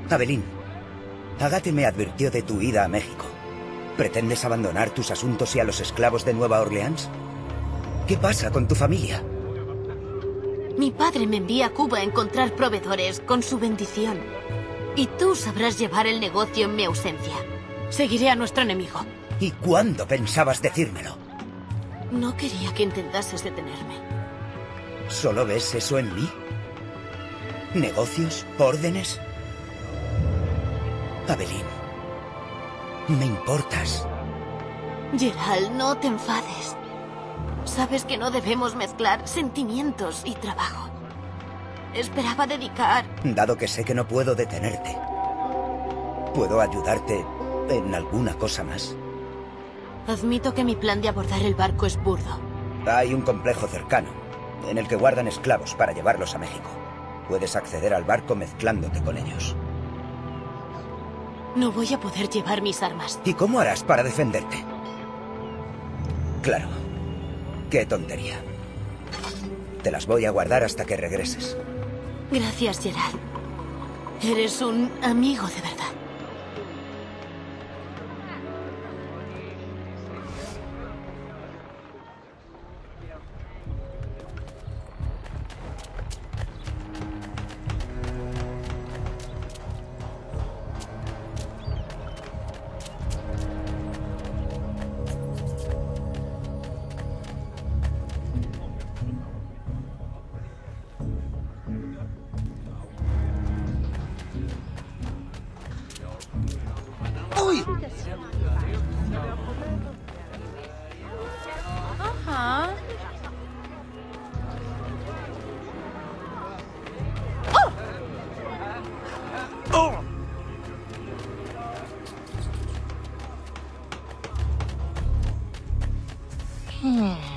Aveline, Agathe me advirtió de tu ida a México. ¿Pretendes abandonar tus asuntos y a los esclavos de Nueva Orleans? ¿Qué pasa con tu familia? Mi padre me envía a Cuba a encontrar proveedores con su bendición. Y tú sabrás llevar el negocio en mi ausencia. Seguiré a nuestro enemigo. ¿Y cuándo pensabas decírmelo? No quería que intentases detenerme. ¿Solo ves eso en mí? ¿Negocios? ¿Órdenes? Aveline, me importas. Gerald, no te enfades. Sabes que no debemos mezclar sentimientos y trabajo. Esperaba dedicar... Dado que sé que no puedo detenerte, ¿puedo ayudarte en alguna cosa más? Admito que mi plan de abordar el barco es burdo. Hay un complejo cercano, en el que guardan esclavos para llevarlos a México. Puedes acceder al barco mezclándote con ellos. No voy a poder llevar mis armas. ¿Y cómo harás para defenderte? Claro. Qué tontería. Te las voy a guardar hasta que regreses. Gracias, Gerald. Eres un amigo de verdad. ¡Uy! Ajá. ¡Oh! Hmm.